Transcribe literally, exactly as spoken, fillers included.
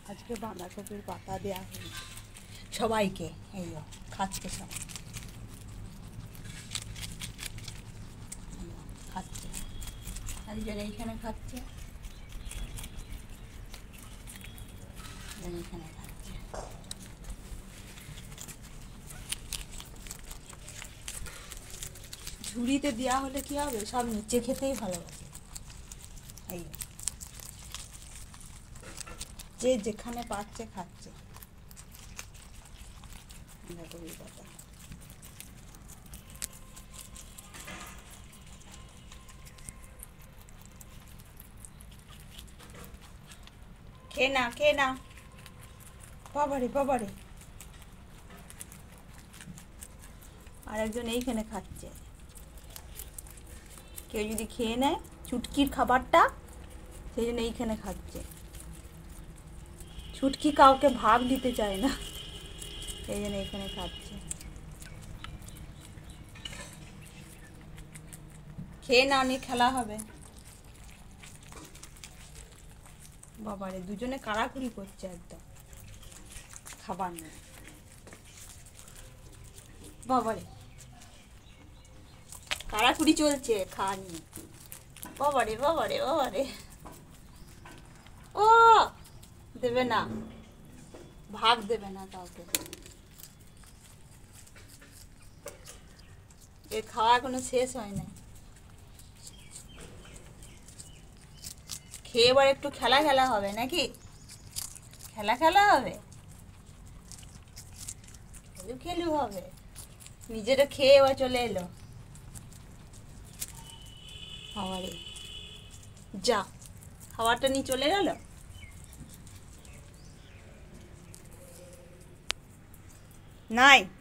আজকে বাঁধাকপির পাতা দেওয়া হয়েছে সবাইকে। এই খাচ্ছে সব, খাচ্ছে একজন এইখানে খাচ্ছে, এইখানে খাচ্ছে। ঝুড়িতে দেওয়া হলে কি হবে, সব নিচে খেতেই ভালোবাসে। এই যে যেখানে পাচ্ছে খাচ্ছে। বাঁধাকপির পাতা খেয়ে না, খেয়ে না। বাবারে বাবারে, আর একজন এইখানে খাচ্ছে। কেউ যদি খেয়ে নেয় চুটকির খাবারটা, সেই জন্য এইখানে খাচ্ছে। ছুটকি কাউকে ভাগ দিতে চায় না, সেই জন্য এইখানে খাচ্ছে। খেয়ে না, অনেক খেলা হবে। বাবারে, দুজনে কাড়াকুড়ি করছে একদম, খাবার নেই। বাবারে, কাড়াকুড়ি চলছে খাওয়া নিয়ে। বাবারে বাবারে বাবারে, ও দেবে না, ভাগ দেবে না কাউকে। এর খাওয়া এখনো শেষ হয় না। খেয়ে এবার একটু খেলা খেলা হবে নাকি? খেলা খেলা হবে, খেলু খেলু হবে। নিজেরা খেয়ে এবার চলে এলো। খাবারে যা, খাবারটা নিয়ে চলে গেল। নাই